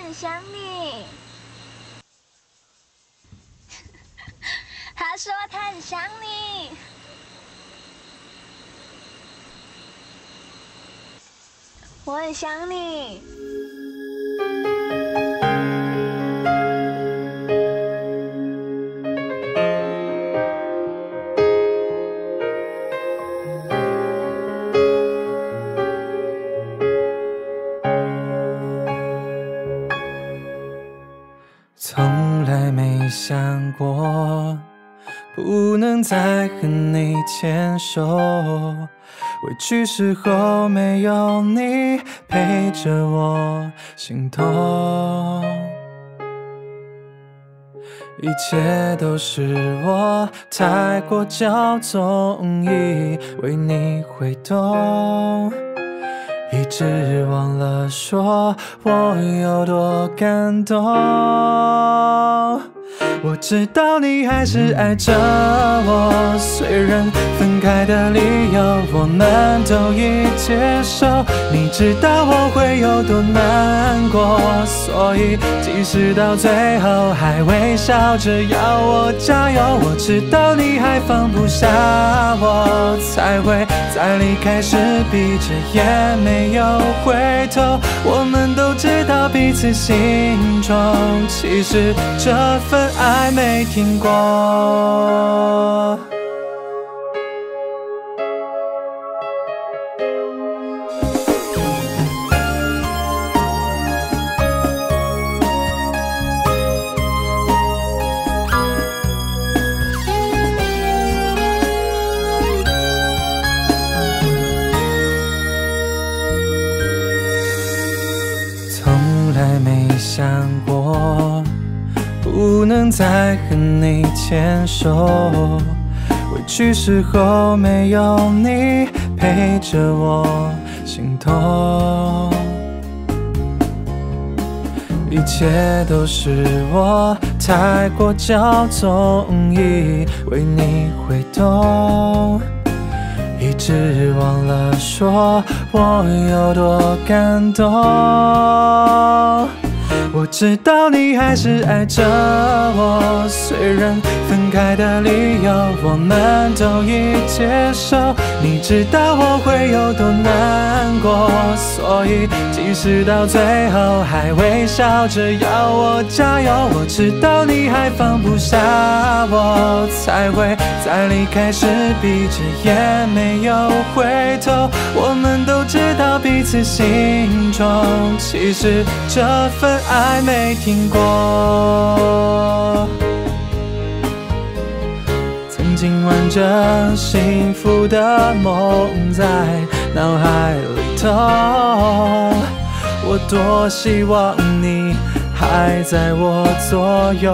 很想你。他说他很想你。我很想你。 从来没想过不能再和你牵手，委屈时候没有你陪着我心痛，一切都是我太过骄纵，以为你会懂，一直忘了说我有多感动。我知道你还是爱着我，虽然分开的理由我们都已接受。你知道我会有多难过，所以即使到最后还微笑着要我加油。我知道你还放不下我，才会在离开时闭着眼没有回头。我们都知道彼此心中其实这份爱没停过。从来没想过不能再和你牵手，委屈时候没有你陪着我心痛，一切都是我太过骄纵，以为你会懂，一直忘了说我有多感动。我知道你还是爱着我，虽然分开的理由我们都已接受。你知道我会有多难过，所以即使到最后还微笑着要我加油。我知道你还放不下我，才会在离开时闭着眼没有回头。我们都知道彼此心中其实这份爱没停过，曾经完整幸福的梦在脑海里头，我多希望你还在我左右。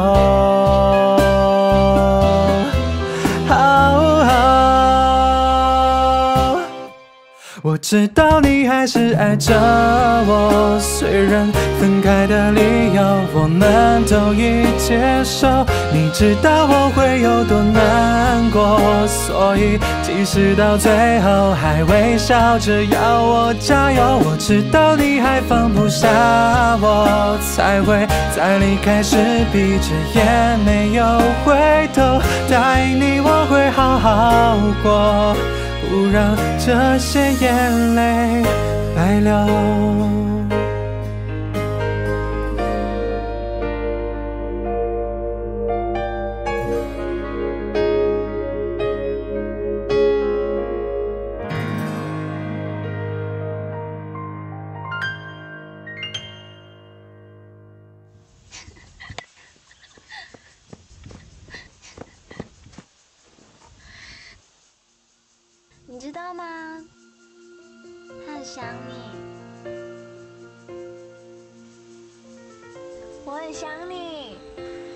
我知道你还是爱着我，虽然分开的理由我们都已接受。你知道我会有多难过，所以即使到最后还微笑着要我加油。我知道你还放不下我，才会在离开时闭着眼没有回头。答应你我会好好过，不让这些眼泪白流。 你知道吗？他很想你。我很想你。